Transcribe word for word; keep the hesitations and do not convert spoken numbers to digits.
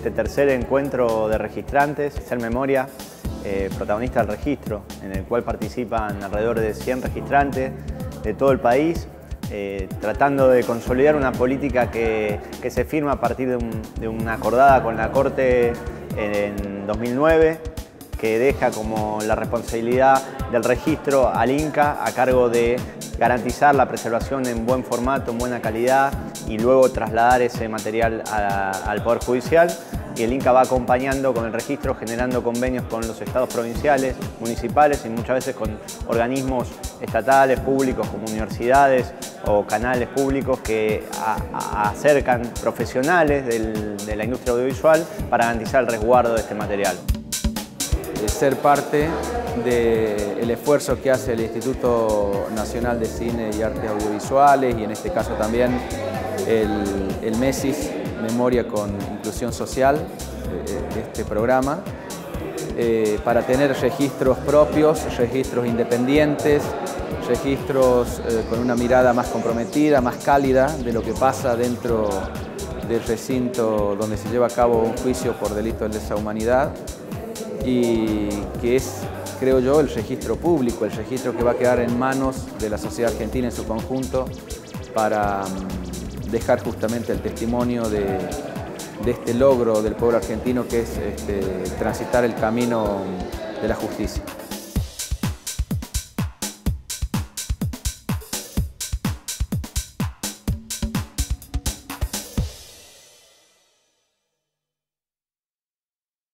este tercer encuentro de registrantes, Ser Memoria, eh, protagonista del registro, en el cual participan alrededor de cien registrantes de todo el país, eh, tratando de consolidar una política que, que se firma a partir de, un, de una acordada con la Corte en dos mil nueve, que deja como la responsabilidad del registro al INCA a cargo de garantizar la preservación en buen formato, en buena calidad y luego trasladar ese material a, al Poder Judicial. Y el INCA va acompañando con el registro, generando convenios con los estados provinciales, municipales y muchas veces con organismos estatales, públicos, como universidades o canales públicos que a, a acercan profesionales del, de la industria audiovisual para garantizar el resguardo de este material. Ser parte del esfuerzo que hace el Instituto Nacional de Cine y Artes Audiovisuales y en este caso también el, el MESIS, Memoria con Inclusión Social, de este programa, eh, para tener registros propios, registros independientes, registros eh, con una mirada más comprometida, más cálida de lo que pasa dentro del recinto donde se lleva a cabo un juicio por delito de lesa humanidad, y que es, creo yo, el registro público, el registro que va a quedar en manos de la sociedad argentina en su conjunto para dejar justamente el testimonio de, de este logro del pueblo argentino que es este, transitar el camino de la justicia.